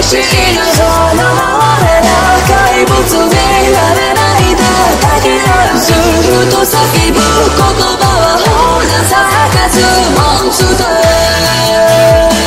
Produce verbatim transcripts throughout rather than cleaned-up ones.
しいなその俺ら怪物になれないだけだずっと叫ぶ言葉はほら咲かずモンスター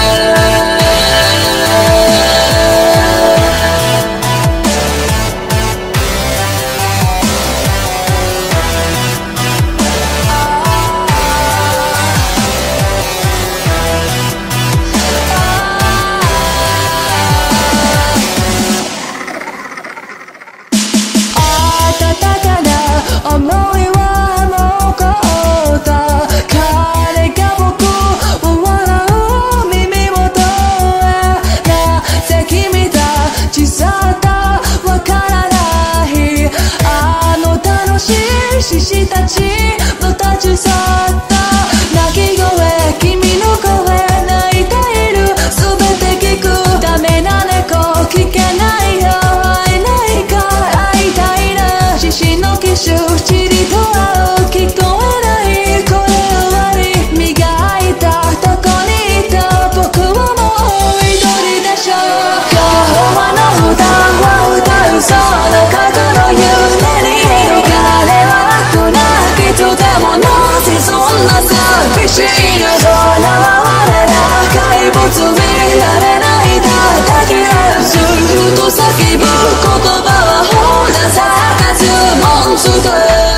思いはもう凍った彼が僕を笑う耳元へなぜ君たち去ったわからないあの楽しい獅子たちの立ち去った鳴き声君の声泣いている全て聞くダメな猫聞けないよ会えないか会いたいな獅子の騎手チリと合う聞こえないこれ終わり身が開いたどこにいた僕はもう一人でしょ今日はの歌を歌うその過去の夢に彼は悪なきとてもなぜそんな寂しいのその俺ら怪物になれないだけだずっと叫ぶ言葉はほら咲かずモンスター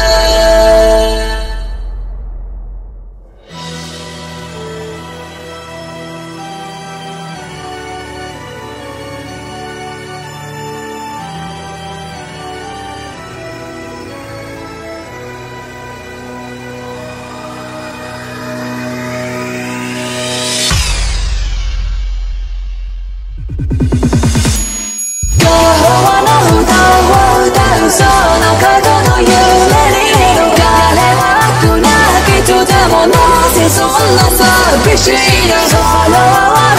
その過去の夢に彼は悪なきとてもなぜそんな寂しいのその